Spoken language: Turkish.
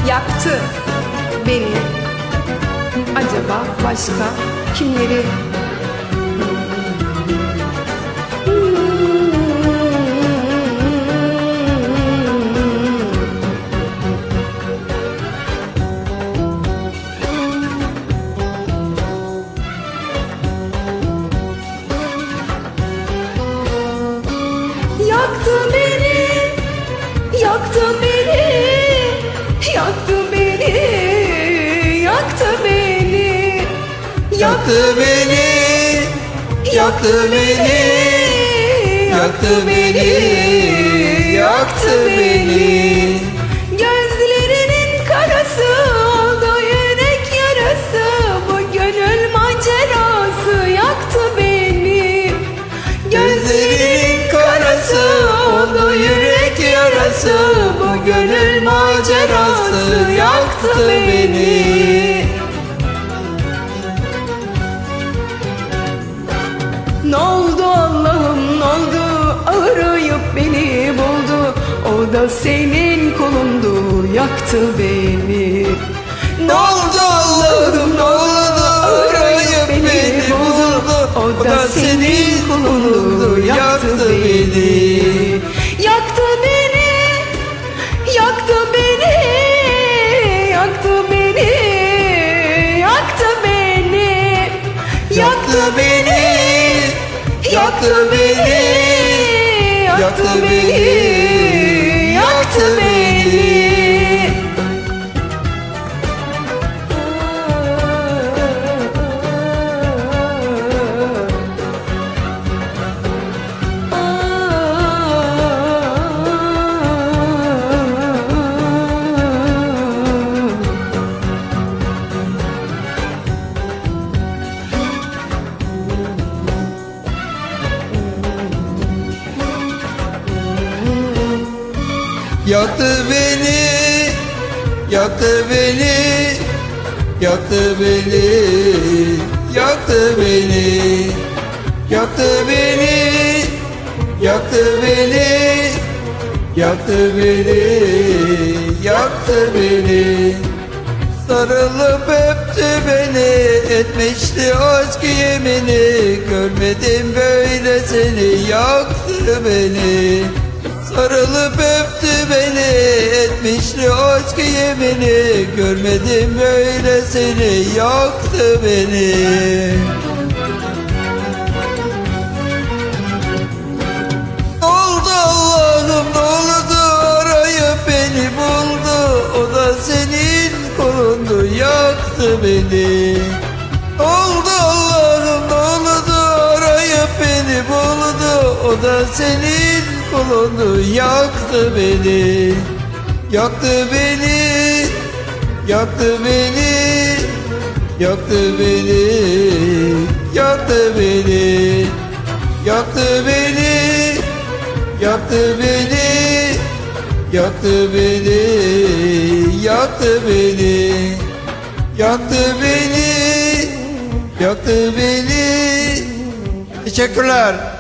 yaktı beni. Acaba başka kimleri? Yaktı beni, yaktı beni, yaktı beni, yaktı beni, Yaktı beni, yaktı beni, yaktı beni, yaktı beni. Gözlerinin karası oldu yürek yarası, bu gönül macerası yaktı beni. Gözlerinin karası oldu yürek yarası, bu gönül macerası yaktı beni. Ne oldu Allah'ım, ne oldu, arayıp beni buldu, o da senin kolundu, yaktı beni. Ne oldu Allah'ım, ne oldu, arayıp beni buldu, o da senin kolundu, yaktı beni. Yaktı beni, yaktı beni, yaktı beni, yaktı beni, Yaktı beni, yaktı beni, yaktı beni, yaktı beni. Yaktı beni, yaktı beni, yaktı beni, yaktı beni, yaktı beni, yaktı beni, yaktı beni, yaktı beni. Sarılıp öptü beni, etmişti aşk yemini, görmedim böyle seni, yaktı beni. Sarılıp öptü beni, etmişti aşk yemini, görmedim böyle seni, yaktı beni. Ne oldu Allah'ım, ne oldu, arayıp beni buldu, o da senin kolundu, yaktı beni. Ne oldu Allah'ım, ne oldu, arayıp beni buldu, o da senin kolundu, yaktı beni. Yaktı beni, yaktı beni, yaktı beni, yaktı beni, yaktı beni, yaktı beni, yaktı beni, yaktı beni, yaktı beni, yaktı beni. Teşekkürler.